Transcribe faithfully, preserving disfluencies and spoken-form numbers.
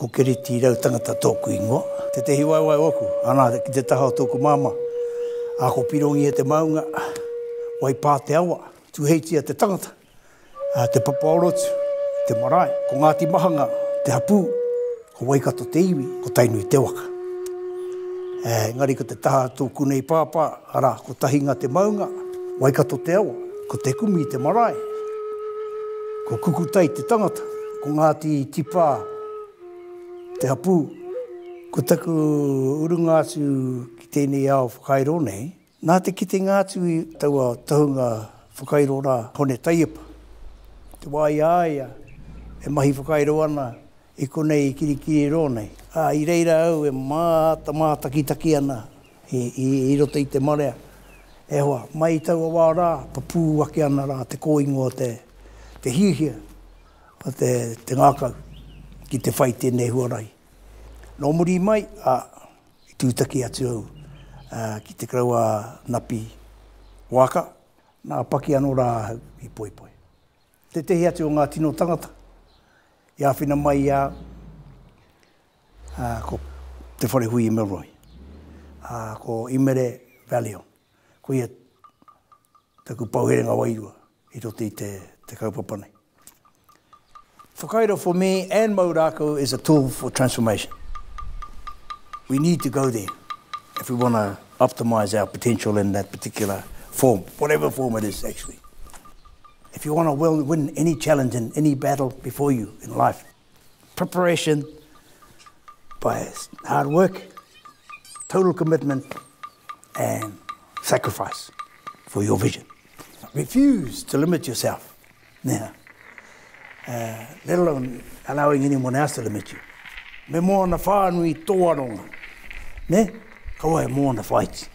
ko Kereti Rautangata tōku ingoa. Te te hiwaiwai oku, ana ki te taha o tōku māma. A ko pirongi e te maunga, wai pā te awa, tuheitia te tangata, a te papaorotu, te marae, ko Ngāti Mahanga, te hapū, ko waikato te iwi, ko tainui te waka. E, ngari ko te taha tōku nei pāpā, ara, ko tahinga te maunga, waikato te awa, ko te kumi te marae, ko kukutai te tangata, ko Ngāti Tipā, te hapū, ko taku urungātu ki tēnei ao whakairo nei, nā te kite ngātu i taua tahunga whakairo rā hone taiapa. Te wai āia, e mahi whakairo ana i konei kirikiri rō nei. Ā, i reira au e māta māta ki taki ana i, i, i rota i te marea. E hoa, mai taua wā rā, papū wake ana rā te kōingo te, te hiuhia o te, te ngākau ki te whai tēnei huarai. Nō muri mai, a, i tūtaki atu au, a, ki te kraua napi waka, nā paki anō rā i poi poi. Te tehi atu o ngā tino tangata, i āwhina mai a, a ko te whare hui i Melroi, a, ko Imere Valley, ko ia taku pauherenga wairua, i rote i te, te kaupapa nei. Whakairo for me and Maurako is a tool for transformation. We need to go there if we want to optimise our potential in that particular form, whatever form it is actually. If you want to win any challenge and any battle before you in life, preparation by hard work, total commitment and sacrifice for your vision. Refuse to limit yourself now, uh, let alone allowing anyone else to limit you. Me mō na whānui tō aronga. Ne? Kaua e mō na whaiti.